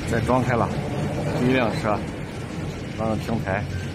再装开了，第一辆车，刚刚停牌。